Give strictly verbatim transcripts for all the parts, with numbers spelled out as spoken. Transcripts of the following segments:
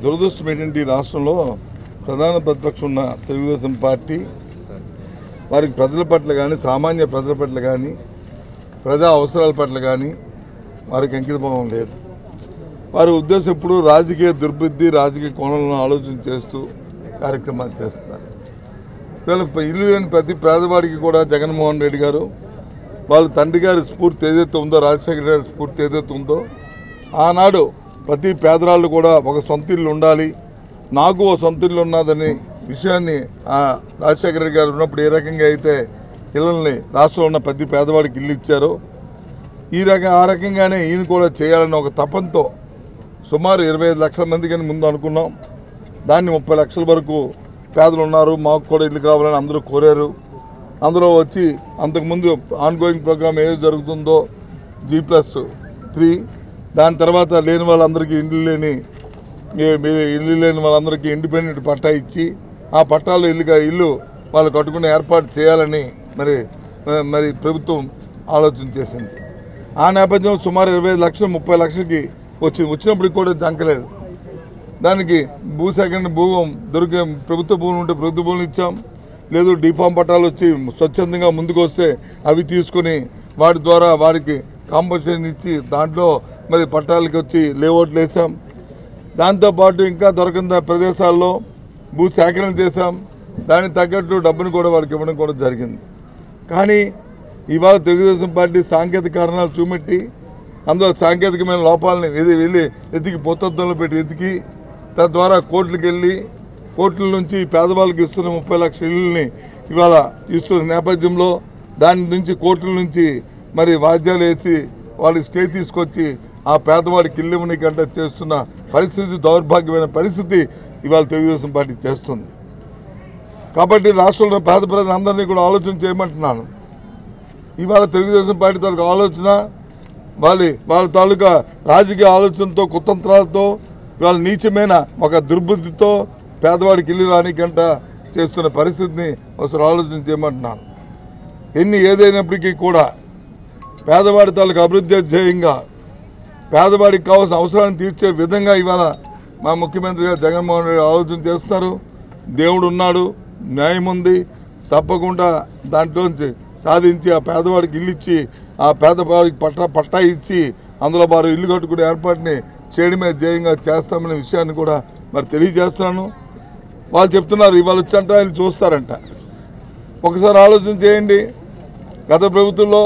దురదృష్టం ఏంటంటే ఈ రాష్ట్రంలో ప్రధాన ప్రతిపక్షం ఉన్న తెలుగుదేశం పార్టీ వారికి ప్రజల పట్ల కానీ సామాన్య ప్రజల పట్ల కానీ ప్రజా అవసరాల పట్ల కానీ వారికి అంకితభావం లేదు. వారి ఉద్దేశం ఎప్పుడు రాజకీయ దుర్బుద్ధి రాజకీయ కోణంలో ఆలోచన చేస్తూ కార్యక్రమాలు చేస్తున్నారు. వీళ్ళ ఇల్లు లేని ప్రతి పేదవాడికి కూడా జగన్మోహన్ రెడ్డి గారు వాళ్ళ తండ్రి గారి స్ఫూర్తి ఏదైతే ఉందో రాజశేఖర గారి స్ఫూర్తి ఏదైతే ఉందో ఆనాడు ప్రతి పేదరాళ్ళు కూడా ఒక సొంత ఇల్లు ఉండాలి, నాకు ఓ సొంత ఇల్లు ఉన్నదని విషయాన్ని ఆ రాజశేఖర రెడ్డి గారు ఉన్నప్పుడు ఏ రకంగా అయితే ఇళ్ళని రాష్ట్రంలో ఉన్న ప్రతి పేదవాడికి ఇల్లు ఇచ్చారో ఈ రకం ఆ రకంగానే ఈయన కూడా చేయాలని ఒక తపంతో సుమారు ఇరవై ఐదు లక్షల మందికి ముందు అనుకున్నాం. దాన్ని ముప్పై లక్షల వరకు పేదలు ఉన్నారు, మాకు కూడా ఇల్లు కావాలని అందరూ కోరారు. అందులో వచ్చి అంతకుముందు ఆన్ గోయింగ్ ప్రోగ్రామ్ ఏది జరుగుతుందో జీ ప్లస్ త్రీ, దాని తర్వాత లేని వాళ్ళందరికీ ఇల్లు లేని ఇల్లు లేని వాళ్ళందరికీ ఇండిపెండెంట్ పట్టా ఇచ్చి ఆ పట్టాలో ఇల్లుగా ఇల్లు వాళ్ళు కట్టుకునే ఏర్పాటు చేయాలని మరి మరి ప్రభుత్వం ఆలోచన చేసింది. ఆ నేపథ్యంలో సుమారు ఇరవై ఐదు లక్షలు ముప్పై లక్షలకి వచ్చింది. వచ్చినప్పటికి కూడా జంకలేదు. దానికి భూసేకరణ భూమి దొరికే ప్రభుత్వ భూములు ఉంటే ప్రభుత్వ భూములు ఇచ్చాం, లేదు డిఫామ్ పట్టాలు వచ్చి స్వచ్ఛందంగా ముందుకు వస్తే అవి తీసుకుని వాటి ద్వారా వారికి కాంపన్సేషన్ ఇచ్చి దాంట్లో మరి పట్టాలకి వచ్చి లేఅవుట్లు వేసాం. దాంతోపాటు ఇంకా దొరకని ప్రదేశాల్లో భూ సేకరణ చేశాం. దానికి తగ్గట్టు డబ్బును కూడా వారికి ఇవ్వడం కూడా జరిగింది. కానీ ఇవాళ తెలుగుదేశం పార్టీ సాంకేతిక కారణాలు చూపెట్టి అందులో సాంకేతికమైన లోపాలని ఏది వెళ్ళి ఎతికి పొత్తంలో పెట్టి ఎతికి తద్వారా కోర్టులకు వెళ్ళి కోర్టుల నుంచి పేదవాళ్ళకి ఇస్తున్న ముప్పై లక్షల ఇళ్ళని ఇవాళ ఇస్తున్న నేపథ్యంలో దాని నుంచి కోర్టుల నుంచి మరి వాద్యాలు వేసి వాళ్ళకి స్టే తీసుకొచ్చి ఆ పేదవాడికి ఇల్లు ఇవ్వనికంటే చేస్తున్న పరిస్థితి దౌర్భాగ్యమైన పరిస్థితి ఇవాళ తెలుగుదేశం పార్టీ చేస్తుంది. కాబట్టి రాష్ట్రంలో పేద ప్రజలందరినీ కూడా ఆలోచన చేయమంటున్నాను. ఇవాళ తెలుగుదేశం పార్టీ తాలూకా ఆలోచన వాళ్ళ వాళ్ళ తాలూకా రాజకీయ ఆలోచనతో కుతంత్రాలతో వాళ్ళ నీచమైన ఒక దుర్బుద్ధితో పేదవాడికి ఇల్లు రానికంట చేస్తున్న పరిస్థితిని ఒకసారి ఆలోచన చేయమంటున్నాను. ఎన్ని ఏదైనప్పటికీ కూడా పేదవాడి తాలూకా అభివృద్ధి ధ్యేయంగా పేదవాడికి కావాల్సిన అవసరాన్ని తీర్చే విధంగా ఇవాళ మా ముఖ్యమంత్రి గారు జగన్మోహన్ రెడ్డి ఆలోచన చేస్తున్నారు. దేవుడు ఉన్నాడు, న్యాయం ఉంది, తప్పకుండా దాంట్లోంచి సాధించి ఆ పేదవాడికి ఇల్లు ఇచ్చి ఆ పేదవాడికి పట్టా పట్టా ఇచ్చి అందులో వారు ఇల్లు కట్టుకునే ఏర్పాటుని చేయడమే ధ్యేయంగా చేస్తామనే విషయాన్ని కూడా మరి తెలియజేస్తున్నాను. వాళ్ళు చెప్తున్నారు ఇవాళ వచ్చంట వీళ్ళు చూస్తారంట. ఒకసారి ఆలోచన చేయండి. గత ప్రభుత్వంలో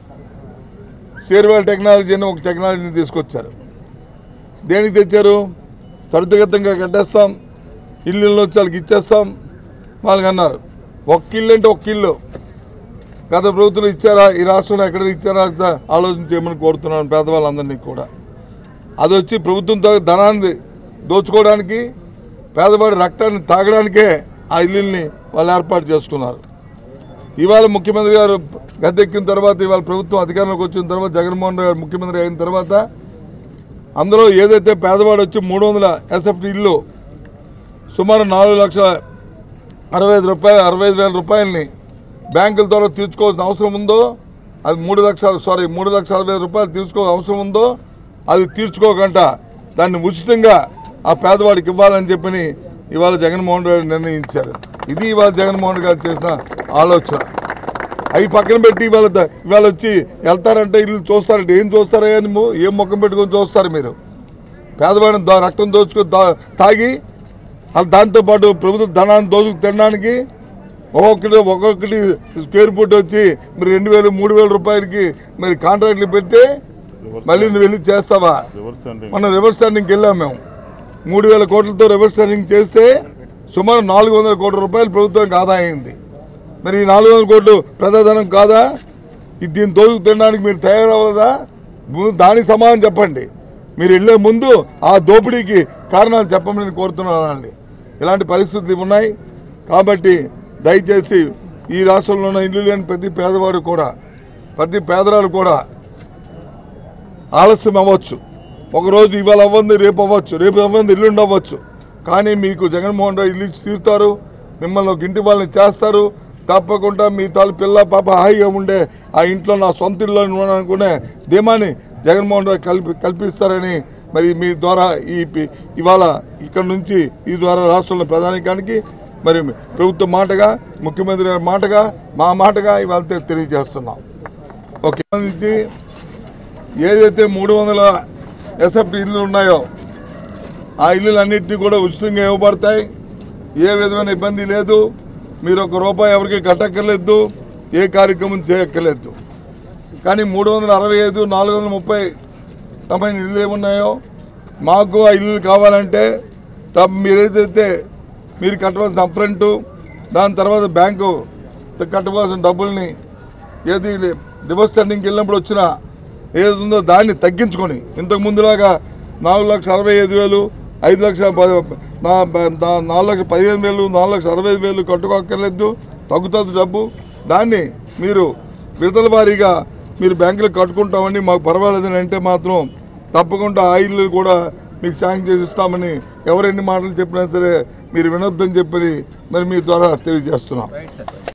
షేర్వేల్ టెక్నాలజీ అని ఒక టెక్నాలజీని తీసుకొచ్చారు. దేనికి తెచ్చారు? త్వరితగతంగా కట్టేస్తాం, ఇల్లు వచ్చి వాళ్ళకి ఇచ్చేస్తాం వాళ్ళకి అన్నారు. ఒక్క ఇల్లు అంటే ఒక్క ఇల్లు గత ప్రభుత్వం ఇచ్చారా? ఈ రాష్ట్రంలో ఎక్కడ ఇచ్చారా ఆలోచన చేయమని కోరుతున్నాను పేదవాళ్ళందరినీ కూడా. అది వచ్చి ప్రభుత్వం ధనాన్ని దోచుకోవడానికి పేదవాడి రక్తాన్ని తాగడానికే ఆ ఇల్లుల్ని వాళ్ళు ఏర్పాటు చేసుకున్నారు. ఇవాళ ముఖ్యమంత్రి గారు గద్దెక్కిన తర్వాత ఇవాళ ప్రభుత్వం అధికారంలోకి వచ్చిన తర్వాత జగన్మోహన్ రెడ్డి గారు ముఖ్యమంత్రి అయిన తర్వాత అందులో ఏదైతే పేదవాడు వచ్చి మూడు వందల ఎస్ఎఫ్టీ ఇల్లు సుమారు నాలుగు లక్షల అరవై ఐదు రూపాయలు అరవై ఐదు వేల రూపాయలని బ్యాంకుల ద్వారా తీర్చుకోవాల్సిన అవసరం ఉందో అది మూడు లక్షల సారీ మూడు లక్షల అరవై రూపాయలు తీర్చుకోవాల్సిన అవసరం ఉందో అది తీర్చుకోకుండా దాన్ని ఉచితంగా ఆ పేదవాడికి ఇవ్వాలని చెప్పని ఇవాళ జగన్మోహన్ రెడ్డి నిర్ణయించారు. ఇది ఇవాళ జగన్మోహన్ గారు చేసిన ఆలోచన. అవి పక్కన పెట్టి ఇవాళ ఇవాళ వచ్చి వెళ్తారంటే ఇల్లు చూస్తారంటే ఏం చూస్తారా? ఏం ముఖం పెట్టుకొని చూస్తారు మీరు? పేదవాడిని రక్తం దోచుకొని తాగి దాంతోపాటు ప్రభుత్వ ధనాన్ని దోచుకు తినడానికి ఒక్కొక్కటి ఒక్కొక్కటి స్క్వేర్ ఫుట్ వచ్చి మీరు రెండు వేలు మూడు వేల రూపాయలకి మరి కాంట్రాక్ట్లు పెడితే మళ్ళీ నువ్వు వెళ్ళి చేస్తావా? మనం రివర్స్ స్టాండింగ్కి వెళ్ళాం. మేము మూడు వేల కోట్లతో రివర్స్ స్టాండింగ్ చేస్తే సుమారు నాలుగు వందల కోట్ల రూపాయలు ప్రభుత్వానికి ఆదాయం అయింది. మరి ఈ నాలుగు వందల కోట్లు ప్రజాధనం కాదా? దీన్ని దోచుకు తినడానికి మీరు తయారవ్వదా? దానికి సమాధానం చెప్పండి. మీరు వెళ్లే ముందు ఆ దోపిడీకి కారణాలు చెప్పమని కోరుతున్నానండి. ఇలాంటి పరిస్థితులు ఉన్నాయి. కాబట్టి దయచేసి ఈ రాష్ట్రంలో ఉన్న ఇల్లు లేని ప్రతి పేదవాడు కూడా ప్రతి పేదరాలు కూడా ఆలస్యం అవ్వచ్చు. ఒకరోజు ఇవాళ అవ్వంది రేపు అవ్వచ్చు, రేపు అవ్వంది ఇల్లుండి అవ్వచ్చు. కానీ మీకు జగన్మోహన్ రెడ్డి ఇల్లు తీరుతారు, మిమ్మల్ని ఒక ఇంటి వాళ్ళని చేస్తారు. తప్పకుండా మీ తాలు పిల్ల పాప హాయిగా ఉండే ఆ ఇంట్లో నా సొంత ఇల్లు అనుకునే ధీమాని జగన్మోహన్ రెడ్డి కల్పి కల్పిస్తారని మరి మీ ద్వారా ఈ ఇవాళ ఇక్కడ నుంచి ఈ ద్వారా రాష్ట్రంలో ప్రధానికానికి మరి ప్రభుత్వ మాటగా ముఖ్యమంత్రి గారి మాటగా మా మాటగా ఇవాళ తెలియజేస్తున్నాం. ఓకే, సంబంధించి ఏదైతే మూడు వందల ఎస్ఎఫ్టీ ఇళ్ళు ఉన్నాయో ఆ ఇళ్ళన్నింటినీ కూడా ఉచితంగా ఇవ్వబడతాయి. ఏ విధమైన ఇబ్బంది లేదు. మీరు ఒక రూపాయి ఎవరికి కట్టక్కర్లేదు, ఏ కార్యక్రమం చేయక్కర్లేదు. కానీ మూడు వందల అరవై ఐదు నాలుగు వందల ముప్పై సంబంధించిన ఇళ్ళు ఏమున్నాయో మాకు ఆ ఇల్లు కావాలంటే మీరేదైతే మీరు కట్టవలసిన అప్ఫ్రంట్, దాని తర్వాత బ్యాంకు కట్టవలసిన డబ్బుల్ని ఏది డివోర్స్ టెండింగ్కి వెళ్ళినప్పుడు వచ్చిన ఏది ఉందో దాన్ని తగ్గించుకొని ఇంతకు ముందులాగా నాలుగు లక్షల అరవై ఐదు వేలు ఐదు లక్షల నాలుగు లక్షల పదిహేను వేలు నాలుగు లక్షల అరవై ఐదు వేలు కట్టుకోక్కర్లేదు, తగ్గుతుంది డబ్బు. దాన్ని మీరు విడతల వారీగా మీరు బ్యాంకులకు కట్టుకుంటామని మాకు పర్వాలేదని అంటే మాత్రం తప్పకుండా ఆ ఇల్లు కూడా మీకు శాంక్షన్ చేసి ఇస్తామని ఎవరెన్ని మాటలు చెప్పినా సరే మీరు వినొద్దని చెప్పి మరి మీ ద్వారా తెలియజేస్తున్నాం.